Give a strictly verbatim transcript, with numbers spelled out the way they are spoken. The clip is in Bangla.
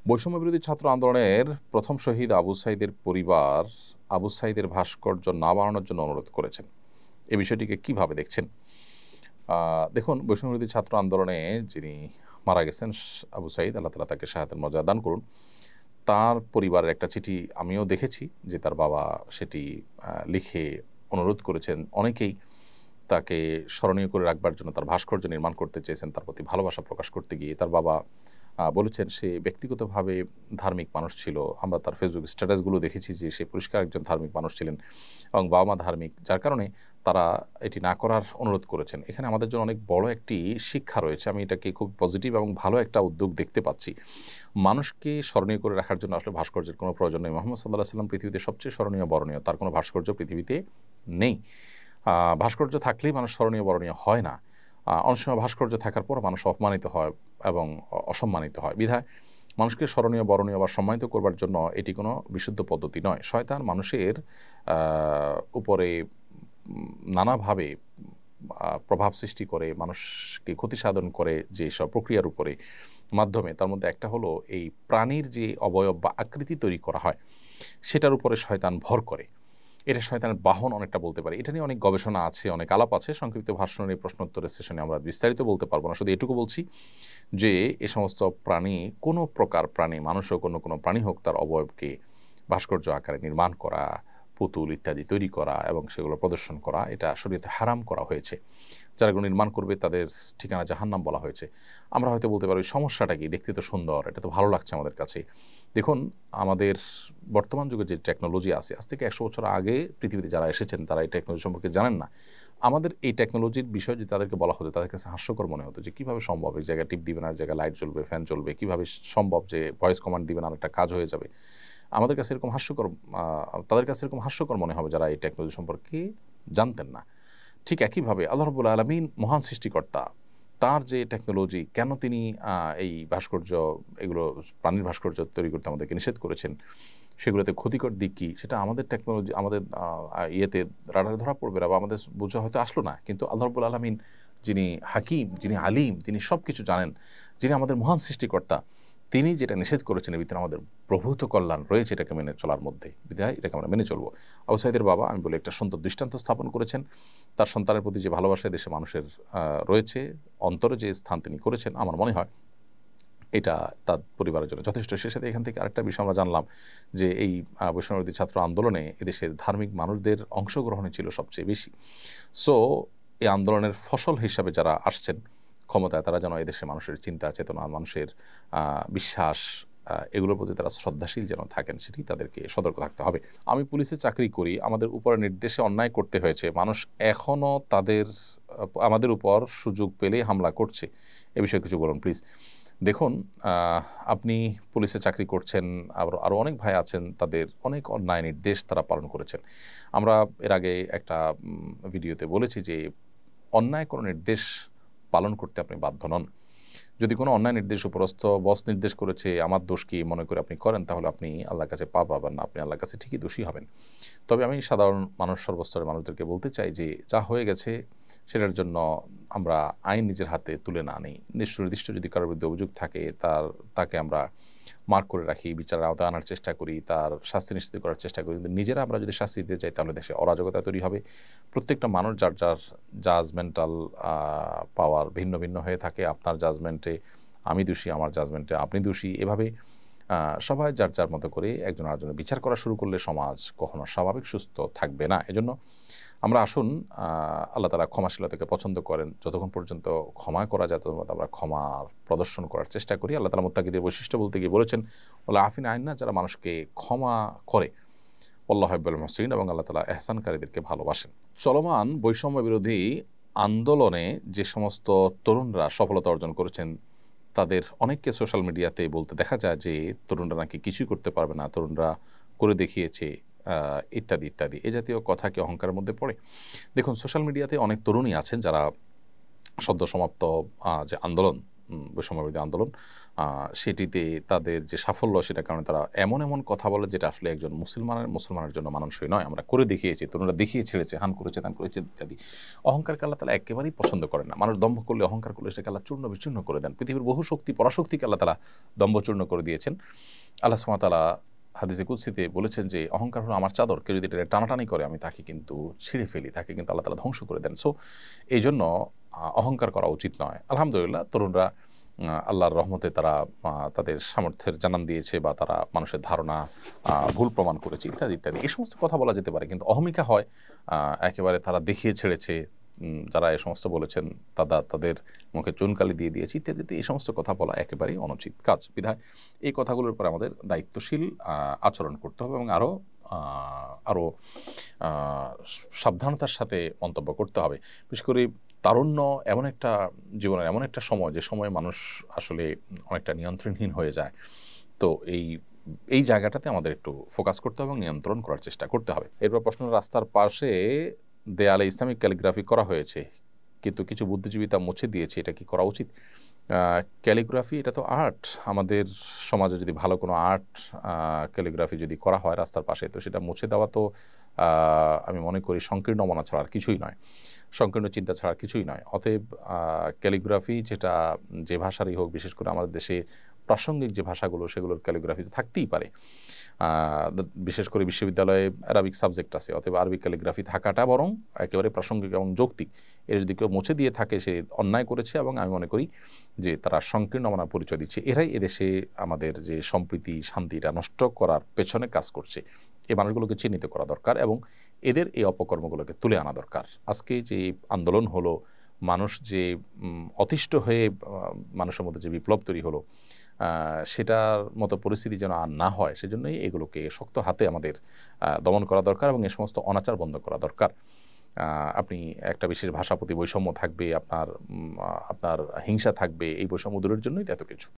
বৈষম্যবিরোধী ছাত্র আন্দোলনের প্রথম শহীদ আবু সাঈদের পরিবার আবু সাঈদের ভাস্কর্য না বানানোর জন্য অনুরোধ করেছেন। এই বিষয়টিকে কিভাবে দেখছেন? আহ, দেখুন, বৈষম্যবিরোধী ছাত্র আন্দোলনে যিনি মারা গেছেন আবু সাঈদ, আল্লাহ তাআলা তাকে শাহাদাতের মর্যাদা দান করুন। তার পরিবারের একটা চিঠি আমিও দেখেছি যে তার বাবা সেটি আহ, লিখে অনুরোধ করেছেন। অনেকেই তাকে স্মরণীয় করে রাখবার জন্য তার ভাস্কর্য নির্মাণ করতে চেয়েছেন। তার প্রতি ভালোবাসা প্রকাশ করতে গিয়ে তার বাবা আহ, বলেছেন সে ব্যক্তিগতভাবে ধার্মিক মানুষ ছিল। আমরা তার ফেসবুক স্ট্যাটাসগুলো দেখেছি যে সে পরিষ্কার একজন ধার্মিক মানুষ ছিলেন এবং বাবা মা ধার্মিক, যার কারণে তারা এটি না করার অনুরোধ করেছেন। এখানে আমাদের জন্য অনেক বড় একটি শিক্ষা রয়েছে। আমি এটাকে খুব পজিটিভ এবং ভালো একটা উদ্যোগ দেখতে পাচ্ছি। মানুষকে স্মরণীয় করে রাখার জন্য আসলে ভাস্কর্যের কোনো প্রয়োজন নেই। মুহাম্মদ সাল্লাল্লাহু আলাইহি ওয়াসাল্লাম পৃথিবীতে সবচেয়ে স্মরণীয় বরণীয়, তার কোনো ভাস্কর্য পৃথিবীতে নেই। আহ, ভাস্কর্য থাকলেই মানুষ স্মরণীয় বরণীয় হয় না। আহ, অনেক সময় ভাস্কর্য থাকার পর মানুষ অপমানিত হয় এবং অ- অসম্মানিত হয়। বিধায় মানুষকে স্মরণীয় বরণীয় বা সম্মানিত করবার জন্য এটি কোনো বিশুদ্ধ পদ্ধতি নয়। শয়তান মানুষের আহ, উপরে উম, নানাভাবে আহ, প্রভাব সৃষ্টি করে, মানুষকে ক্ষতি সাধন করে যে সব প্রক্রিয়ার উপরে মাধ্যমে, তার মধ্যে একটা হলো এই প্রাণীর যে অবয়ব বা আকৃতি তৈরি করা হয় সেটার উপরে শয়তান ভর করে। এটা শয়তানের বাহন অনেকটা বলতে পারি। এটা নিয়ে অনেক গবেষণা আছে, অনেক আলাপ আছে। সংক্ষিপ্ত ভাষণের এই প্রশ্নোত্তরের সেশনে আমরা বিস্তারিত বলতে পারবো না, শুধু এটুকু বলছি যে এ সমস্ত প্রাণী, কোনো প্রকার প্রাণী, মানুষ হোক অন্য কোনো প্রাণী হোক, তার অবয়বকে ভাস্কর্য আকারে নির্মাণ করা, পুতুল ইত্যাদি তৈরি করা এবং সেগুলো প্রদর্শন করা, এটা শরীয়তে হারাম করা হয়েছে। যারা এগুলো নির্মাণ করবে তাদের ঠিকানা জাহান্নাম বলা হয়েছে। আমরা হয়তো বলতে পারি সমস্যাটা কি, দেখতে তো সুন্দর, এটা তো ভালো লাগছে আমাদের কাছে। দেখুন, আমাদের বর্তমান যুগে যে টেকনোলজি আছে, আজ থেকে একশো বছর আগে পৃথিবীতে যারা এসেছেন তারা এই টেকনোলজি সম্পর্কে জানেন না। আমাদের এই টেকনোলজির বিষয় যদি তাদেরকে বলা হতো, তাদের কাছে হাস্যকর মনে হতো যে কীভাবে সম্ভব, এক জায়গায় টিপ দিবেন আর জায়গায় লাইট জ্বলবে, ফ্যান চলবে, কীভাবে সম্ভব যে ভয়েস কমান্ড দিবেন আর একটা কাজ হয়ে যাবে। আমাদের কাছে এরকম হাস্যকর, আহ, তাদের কাছে এরকম হাস্যকর মনে হবে যারা এই টেকনোলজি সম্পর্কে জানতেন না। ঠিক একইভাবে আল্লাহ রাব্বুল আলামিন মহান সৃষ্টিকর্তা, তার যে টেকনোলজি, কেন তিনি আহ, এই ভাস্কর্য, এগুলো প্রাণীর ভাস্কর্য তৈরি করতে আমাদেরকে নিষেধ করেছেন, সেগুলোতে ক্ষতিকর দিক কী, সেটা আমাদের টেকনোলজি, আমাদের আহ, ইয়েতে রাডারে ধরা পড়বে না বা আমাদের বোঝা হয়তো আসলো না। কিন্তু আল্লাহ রাব্বুল আলামিন যিনি হাকিম, যিনি আলিম, তিনি সব কিছু জানেন, যিনি আমাদের মহান সৃষ্টিকর্তা, তিনি যেটা নিষেধ করেছেন এর ভিতরে আমাদের প্রভূত কল্যাণ রয়েছে, এটাকে মেনে চলার মধ্যে। বিধায় এটাকে আমরা মেনে চলবো। আবু সাঈদের বাবা, আমি বলি, একটা সুন্দর দৃষ্টান্ত স্থাপন করেছেন। তার সন্তানের প্রতি যে ভালোবাসা দেশে মানুষের আহ, রয়েছে, অন্তরে যে স্থান তিনি করেছেন, আমার মনে হয় এটা তার পরিবারের জন্য যথেষ্ট। সে সাথে এখান থেকে আরেকটা বিষয় আমরা জানলাম যে এই আহ, বৈষম্যবিরোধী ছাত্র আন্দোলনে এদেশের ধার্মিক মানুষদের অংশগ্রহণই ছিল সবচেয়ে বেশি। সো এই আন্দোলনের ফসল হিসাবে যারা আসছেন ক্ষমতায়, তারা যেন এদেশের মানুষের চিন্তা চেতনা, মানুষের আহ, বিশ্বাস, আহ, এগুলোর প্রতি তারা শ্রদ্ধাশীল যেন থাকেন, সেটি তাদেরকে সতর্ক থাকতে হবে। আমি পুলিশে চাকরি করি, আমাদের উপরে নির্দেশে অন্যায় করতে হয়েছে, মানুষ এখনও তাদের আহ, আমাদের উপর সুযোগ পেলেই হামলা করছে। এ বিষয়ে কিছু বলুন প্লিজ। দেখুন, আহ, আপনি পুলিশে চাকরি করছেন, আবার আরও অনেক ভাই আছেন, তাদের অনেক অন্যায় নির্দেশ তারা পালন করেছেন। আমরা এর আগে একটা উম, ভিডিওতে বলেছি যে অন্যায় কোনো নির্দেশ পালন করতে আপনি বাধ্য নন। যদি কোনো অন্যায় নির্দেশ উপরস্থ বস নির্দেশ করেছে, আমার দোষ কি মনে করে আপনি করেন, তাহলে আপনি আল্লাহর কাছে পাপ পাবেন না, আপনি আল্লাহর কাছে ঠিকই দোষী হবেন। তবে আমি সাধারণ মানুষ, সর্বস্তরের মানুষদেরকে বলতে চাই যে যা হয়ে গেছে সেটার জন্য আমরা আইন নিজের হাতে তুলে না নিই। নির্দিষ্ট যদি কারোর বিরুদ্ধে অভিযোগ থাকে, তার তাকে আমরা মার্ক করে রাখি, বিচারের আওতায় আনার চেষ্টা করি, তার শাস্তি নিশ্চিত করার চেষ্টা করি। কিন্তু নিজেরা আমরা যদি শাস্তি দিতে চাই, তাহলে দেশে অরাজকতা তৈরি হবে। প্রত্যেকটা মানুষ যার যার জাজমেন্টাল পাওয়ার ভিন্ন ভিন্ন হয়ে থাকে। আপনার জাজমেন্টে আমি দোষী, আমার জাজমেন্টে আপনি দোষী, এভাবে আহ, সবাই যার যার মতো করে একজন আরেকজনের বিচার করা শুরু করলে সমাজ কখনো স্বাভাবিক সুস্থ থাকবে না। এজন্য আমরা আসুন, আহ, আল্লাহ তাআলা ক্ষমাশীলতাকে পছন্দ করেন। যতক্ষণ পর্যন্ত ক্ষমা করা যায় ততক্ষণ আমরা ক্ষমার প্রদর্শন করার চেষ্টা করি। আল্লাহ তাআলা মুত্তাকিদের বৈশিষ্ট্য বলতে গিয়ে বলেছেন, ওয়াল আফিনা আন নাস, যারা মানুষকে ক্ষমা করে, আল্লাহু হিব্বুল মুহসিনিন, এবং আল্লাহ তাআলা এহসানকারীদেরকে ভালোবাসেন। চলমান বৈষম্য বিরোধী আন্দোলনে যে সমস্ত তরুণরা সফলতা অর্জন করেছেন, তাদের অনেককে সোশ্যাল মিডিয়াতে বলতে দেখা যায় যে তরুণরা নাকি কিছুই করতে পারবে না, তরুণরা করে দেখিয়েছে, আহ, ইত্যাদি ইত্যাদি। এ জাতীয় কথা কি অহংকারের মধ্যে পড়ে? দেখুন, সোশ্যাল মিডিয়াতে অনেক তরুণী আছেন যারা সদ্য সমাপ্ত আহ, যে আন্দোলন বৈষম্যবিরোধী আন্দোলন, সেটিতে তাদের যে সাফল্য সেটার কারণে তারা এমন এমন কথা বলে যেটা আসলে একজন মুসলমানের মুসলমানের জন্য মানানসই নয়। আমরা করে দেখিয়েছি, তরুণরা দেখিয়ে ছেড়েছে, হান করেছে, তান করেছে ইত্যাদি। অহংকারকে আল্লাহ তাআলা একেবারেই পছন্দ করেন না। মানুষ দম্ভ করলে, অহংকার করলে সেটাকে আল্লাহ চূর্ণ বিচূর্ণ করে দেন। পৃথিবীর বহু শক্তি পরাশক্তিকে আল্লাহ তাআলা দম্ভচূর্ণ করে দিয়েছেন। আল্লাহ সুবহানাহু ওয়া তাআলা হাদিসে কুদসিতে বলেছেন যে অহংকার হলো আমার চাদর, কেউ যদি এটা টানাটানি করে আমি তাকে কিন্তু ছিঁড়ে ফেলি, তাকে কিন্তু আল্লাহ তাআলা ধ্বংস করে দেন। সো এই জন্য অহংকার করা উচিত নয়। আলহামদুলিল্লাহ তরুণরা আল্লাহর রহমতে তারা তাদের সামর্থ্যের জানান দিয়েছে বা তারা মানুষের ধারণা ভুল প্রমাণ করেছে ইত্যাদি ইত্যাদি। এই সমস্ত কথা বলা যেতে পারে, কিন্তু অহমিকা হয় একেবারে তারা দেখিয়ে ছেড়েছে, যারা এই সমস্ত বলেছেন তারা তাদের মুখে চুনকালি দিয়ে দিয়েছে ইত্যাদি, এই সমস্ত কথা বলা একেবারেই অনুচিত কাজ। বিধায় এই কথাগুলোর উপর আমাদের দায়িত্বশীল আচরণ করতে হবে এবং আরও আরও সাবধানতার সাথে মন্তব্য করতে হবে। বিশেষ করে তারুণ্য এমন একটা জীবনের এমন একটা সময়, যে সময় মানুষ আসলে অনেকটা নিয়ন্ত্রণহীন হয়ে যায়। তো এই এই জায়গাটাতে আমাদের একটু ফোকাস করতে হবে এবং নিয়ন্ত্রণ করার চেষ্টা করতে হবে। এরপর প্রশ্ন, রাস্তার পাশে দেয়ালে ইসলামিক ক্যালিগ্রাফি করা হয়েছে কিন্তু কিছু বুদ্ধিজীবী তা মুছে দিয়েছে, এটা কি করা উচিত? ক্যালিগ্রাফি এটা তো আর্ট। আমাদের সমাজে যদি ভালো কোনো আর্ট ক্যালিগ্রাফি যদি করা হয় রাস্তার পাশে, তো সেটা মুছে দেওয়া তো আমি মনে করি সংকীর্ণ মনা ছাড়া আর কিছুই নয়, সংকীর্ণ চিন্তা ছাড়া কিছুই নয়। অতএব ক্যালিগ্রাফি যেটা যে ভাষারই হোক, বিশেষ করে আমাদের দেশে প্রাসঙ্গিক যে ভাষাগুলো সেগুলোর ক্যালিগ্রাফি থাকতেই পারে। বিশেষ করে বিশ্ববিদ্যালয়ে আরবিক সাবজেক্ট আছে, অতএব আরবিক ক্যালিগ্রাফি থাকাটা বরং একেবারে প্রাসঙ্গিক এবং যৌক্তিক। এর যদি কেউ মুছে দিয়ে থাকে সে অন্যায় করেছে এবং আমি মনে করি যে তারা সংকীর্ণ মনার পরিচয় দিচ্ছে। এরাই এদেশে আমাদের যে সম্প্রীতি শান্তিটা নষ্ট করার পেছনে কাজ করছে। এই মানুষগুলোকে চিহ্নিত করা দরকার এবং এদের এই অপকর্মগুলোকে তুলে আনা দরকার। আজকে যে আন্দোলন হলো, মানুষ যে অতিষ্ঠ হয়ে মানুষের মধ্যে যে বিপ্লব তৈরি হলো, সেটার মতো পরিস্থিতি যেন আর না হয়, সেজন্যই এগুলোকে শক্ত হাতে আমাদের দমন করা দরকার এবং এ সমস্ত অনাচার বন্ধ করা দরকার। আপনি একটা বিশেষ ভাষা প্রতি বৈষম্য থাকবে, আপনার আপনার হিংসা থাকবে, এই বৈষম্য দূরের জন্যই তো এত কিছু।